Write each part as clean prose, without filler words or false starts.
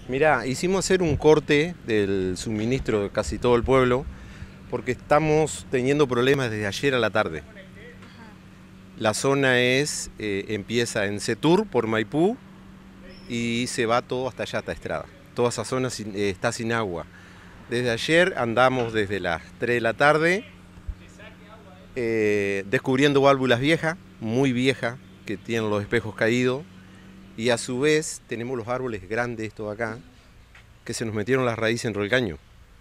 Mirá, hicimos hacer un corte del suministro de casi todo el pueblo porque estamos teniendo problemas desde ayer a la tarde. La zona empieza en Setur por Maipú y se va todo hasta allá, hasta Estrada. Toda esa zona está sin agua. Desde ayer andamos desde las 3 de la tarde descubriendo válvulas viejas, muy viejas, que tienen los espejos caídos. Y a su vez tenemos los árboles grandes, estos acá, que se nos metieron las raíces dentro del caño.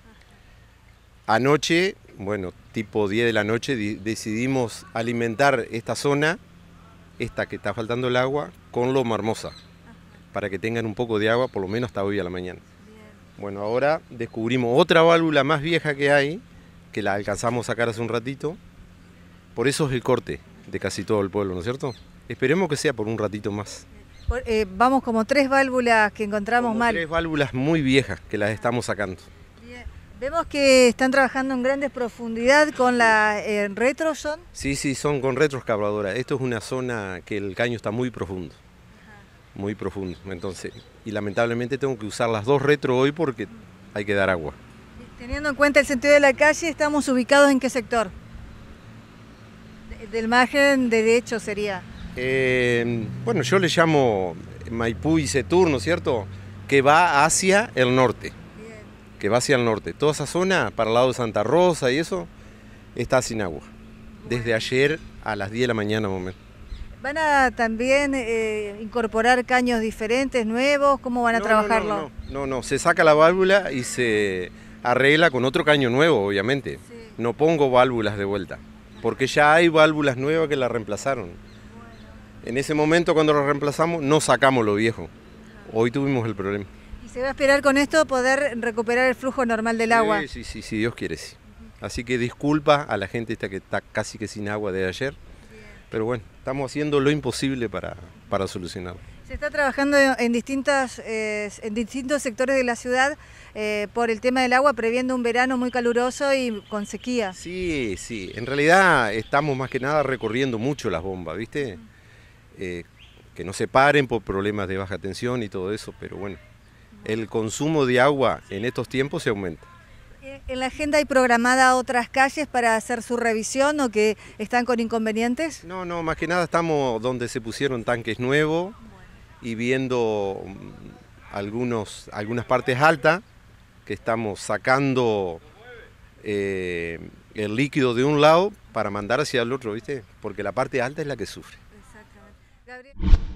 Anoche, bueno, tipo 10 de la noche, decidimos alimentar esta zona, esta que está faltando el agua, con loma hermosa, para que tengan un poco de agua, por lo menos hasta hoy a la mañana. Bueno, ahora descubrimos otra válvula más vieja que hay, que la alcanzamos a sacar hace un ratito. Por eso es el corte de casi todo el pueblo, ¿no es cierto? Esperemos que sea por un ratito más. Vamos como 3 válvulas que encontramos Como mal. 3 válvulas muy viejas que las estamos sacando. Bien. Vemos que están trabajando en grandes profundidad con la retroson. Sí, son con retroexcavadoras. Esto es una zona que el caño está muy profundo. Muy profundo. Entonces, y lamentablemente tengo que usar las 2 retro hoy porque hay que dar agua. Teniendo en cuenta el sentido de la calle, ¿estamos ubicados en qué sector? Del margen derecho sería. Bueno, yo le llamo Maipú y Setur, ¿no es cierto? Que va hacia el norte. Bien. Que va hacia el norte. Toda esa zona, para el lado de Santa Rosa y eso, está sin agua. Desde ayer a las 10 de la mañana, más o menos. ¿Van a también incorporar caños diferentes, nuevos? ¿Cómo van a trabajarlo? No, se saca la válvula y se arregla con otro caño nuevo, obviamente. Sí. No pongo válvulas de vuelta, porque ya hay válvulas nuevas que la reemplazaron. En ese momento, cuando lo reemplazamos, no sacamos lo viejo. Hoy tuvimos el problema. ¿Y se va a esperar con esto poder recuperar el flujo normal del agua? Sí, Dios quiere, sí. Así que disculpa a la gente esta que está casi que sin agua de ayer. Pero bueno, estamos haciendo lo imposible para solucionarlo. Se está trabajando en distintos sectores de la ciudad por el tema del agua, previendo un verano muy caluroso y con sequía. Sí. En realidad estamos más que nada recorriendo mucho las bombas, ¿viste? Que no se paren por problemas de baja tensión y todo eso, pero bueno, el consumo de agua en estos tiempos se aumenta. ¿En la agenda hay programada otras calles para hacer su revisión o que están con inconvenientes? No, más que nada estamos donde se pusieron tanques nuevos y viendo algunas partes altas que estamos sacando el líquido de un lado para mandar hacia el otro, ¿viste? Porque la parte alta es la que sufre. Exactamente. Gabriel.